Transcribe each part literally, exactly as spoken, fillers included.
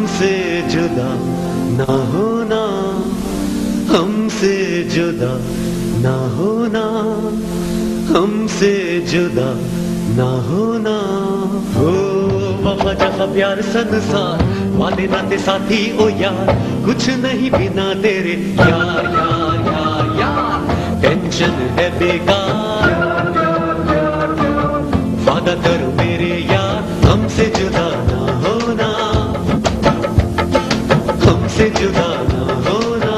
हमसे जुदा ना होना, हमसे जुदा ना होना, हमसे जुदा ना होना। हो वफा जफा प्यार संसार, वादे नाते साथी ओ यार, कुछ नहीं बिना तेरे यार यार यार यार। टेंशन है बेकार, वादा करो मेरे यार, हमसे जुदा ना होना, हमसे जुदा ना होना।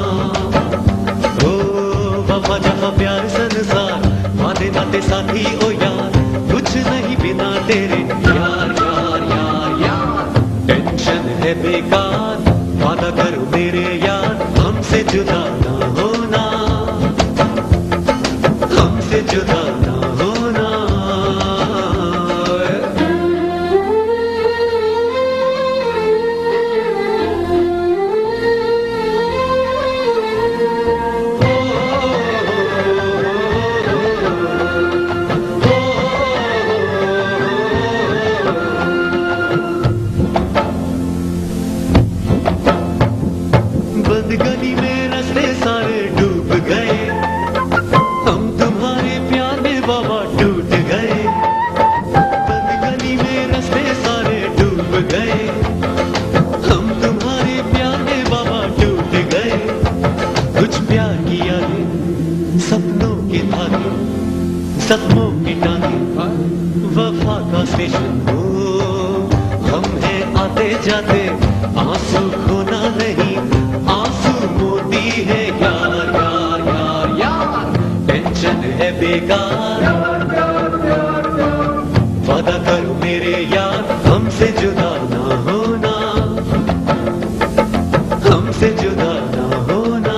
ओ वफा जफा प्यार संसार, वादे नाते साथी ओ यार, कुछ नहीं बिना तेरे यार यार यार यार। टेंशन है बेकार, वादा करो मेरे यार, हमसे जुदा ना होना, हमसे जुदा ना होना। बंद गली में रास्ते सारे डूब गए, हम तुम्हारे प्यार में बाबा टूट गए। बंद गली में रास्ते सारे डूब गए, हम तुम्हारे प्यार में बाबा टूट गए। कुछ प्यार की यादें, सपनों के धागे, सपनों की टांगे, वफा का स्टेशन हो। हम हैं आते जाते, आंसू खोना नहीं, आंसू मोती है यार यार यार यार। टेंशन है बेकार, वादा करो मेरे यार, हमसे जुदा ना होना, हमसे जुदा ना होना।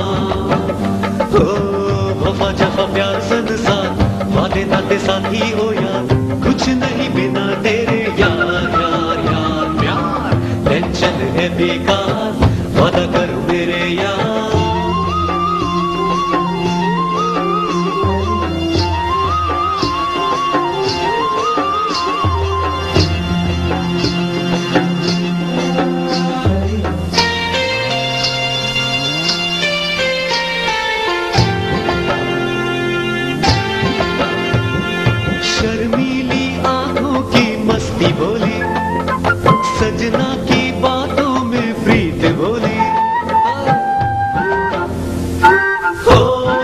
ओ वफा जफा प्यार संसार, वादे नाते साथी हो यार, कुछ नहीं बिना तेरे यार यार यार प्यार। टेंशन है बेकार, वादा करो मेरे यार। शर्मीली आंखों की मस्ती बोली, सजना की बातों में प्रीत बोली। हो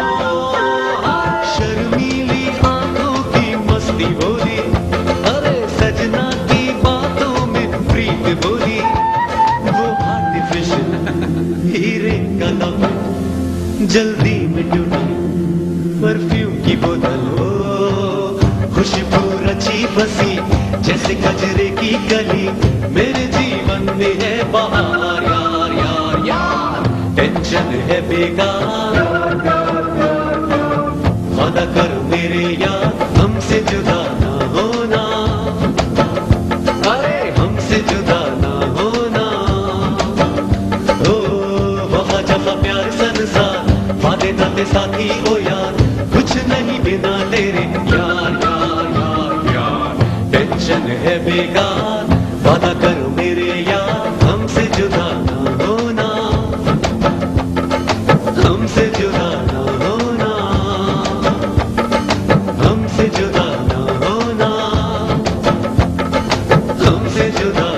शर्मीली आंखों की मस्ती बोली, अरे सजना की बातों में प्रीत बोली। वो आर्टिफिशियल हीरे का लॉकेट जल्दी में टूटी, परफ्यूम की बोतल हो, खुशबू रची बसी जैसे गजरे की कली, मेरे जीवन में है बहार यार यार यार। टेंशन है बेकार, वादा करो मेरे यार, हमसे जुदा ना होना, अरे हमसे जुदा ना होना। ओ वफा जफा प्यार संसार, वादे नाते साथी ओ यार, कुछ नहीं बिना तेरे यार यार यार यार। टेंशन है बेकार, वादा करो मेरे यार, हमसे जुदा ना होना, हमसे जुदा ना होना, हमसे जुदा ना होना, हमसे जुदा